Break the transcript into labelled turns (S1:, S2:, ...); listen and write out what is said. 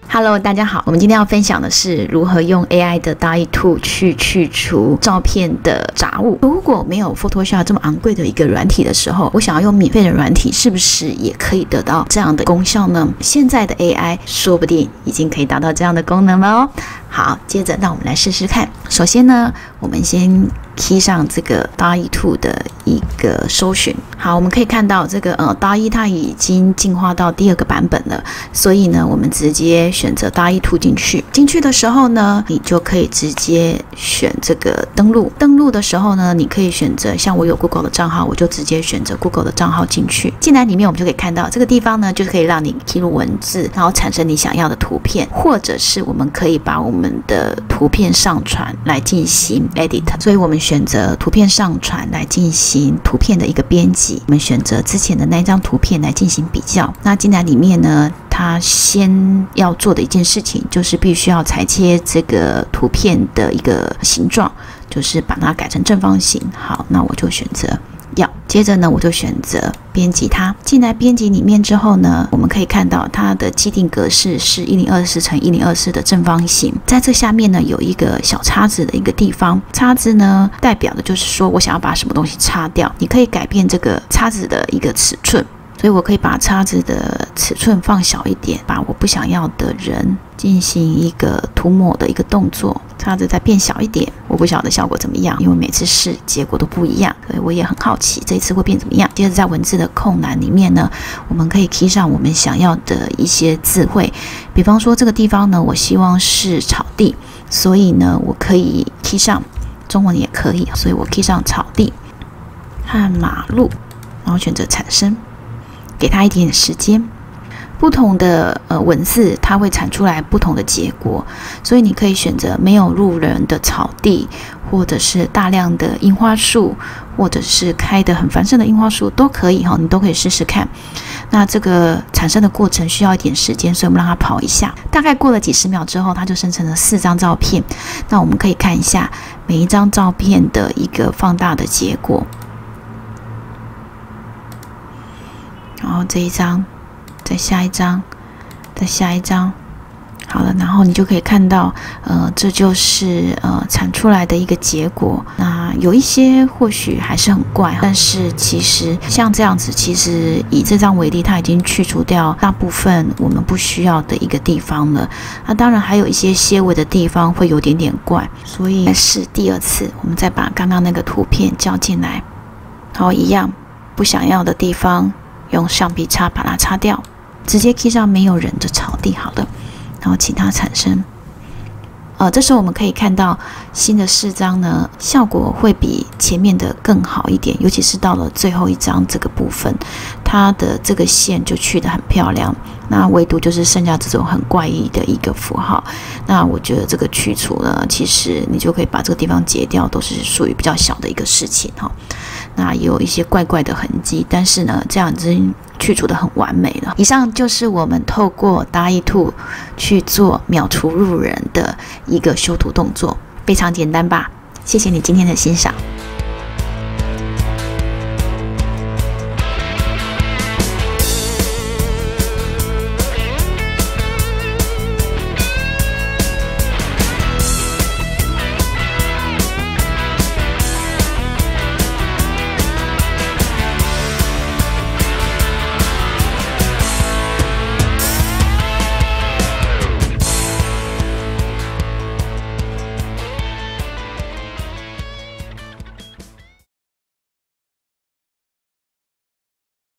S1: Hello， 大家好，我们今天要分享的是如何用 AI 的 DALL-E 2去除照片的杂物。如果没有 Photoshop 这么昂贵的一个软体的时候，我想要用免费的软体，是不是也可以得到这样的功效呢？现在的 AI 说不定已经可以达到这样的功能了哦。好，接着让我们来试试看。首先呢，我们先 key 上这个 DALL-E 2的一个搜寻。好，我们可以看到这个DALL-E 它已经进化到第2个版本了，所以呢，我们直接选择 DALL-E 2进去。进去的时候呢，你就可以直接选这个登录。登录的时候呢，你可以选择像我有 Google 的账号，我就直接选择 Google 的账号进去。进来里面，我们就可以看到这个地方呢，就是可以让你 key 入文字，然后产生你想要的图片，或者是我们可以把我们的图片上传来进行 edit。所以我们选择图片上传来进行图片的一个编辑。我们选择之前的那一张图片来进行比较。那进来里面呢，它先要做的一件事情就是必须要裁切这个图片的一个形状，就是把它改成正方形。好，那我就选择要。接着呢，我就选择编辑它。进来编辑里面之后呢，我们可以看到它的既定格式是1024乘1024的正方形。在这下面呢，有一个小叉子的一个地方，叉子呢代表的就是说我想要把什么东西擦掉。你可以改变这个叉子的一个尺寸，所以我可以把叉子的尺寸放小一点，把我不想要的人进行一个涂抹的一个动作，叉子再变小一点。我不晓得效果怎么样，因为每次试结果都不一样，所以我也很好奇这一次会变怎么样。接着在文字的空栏里面呢，我们可以 key 上我们想要的一些字汇，比方说这个地方呢，我希望是草地，所以呢，我可以 key 上中文也可以，所以我 key 上草地和马路，然后选择产生。给它一点点时间，不同的文字它会产出来不同的结果，所以你可以选择没有路人的草地，或者是大量的樱花树，或者是开得很繁盛的樱花树都可以哈，你都可以试试看。那这个产生的过程需要一点时间，所以我们让它跑一下，大概过了几十秒之后，它就生成了4张照片。那我们可以看一下每一张照片的一个放大的结果。然后这一张，再下一张，再下一张，好了，然后你就可以看到，这就是产出来的一个结果。那有一些或许还是很怪，但是其实像这样子，其实以这张为例，它已经去除掉大部分我们不需要的一个地方了。那当然还有一些些微的地方会有点点怪，所以是第2次，我们再把刚刚那个图片叫进来，然后一样不想要的地方。用橡皮擦把它擦掉，直接 key 上没有人的草地好了，然后请它产生。这时候我们可以看到新的4张呢，效果会比前面的更好一点，尤其是到了最后一张这个部分，它的这个线就去得很漂亮。那唯独就是剩下这种很怪异的一个符号。那我觉得这个去除呢，其实你就可以把这个地方截掉，都是属于比较小的一个事情哈。那也有一些怪怪的痕迹，但是呢，这样已经去除的很完美了。以上就是我们透过 DALL-E 2去做秒除路人的一个修图动作，非常简单吧？谢谢你今天的欣赏。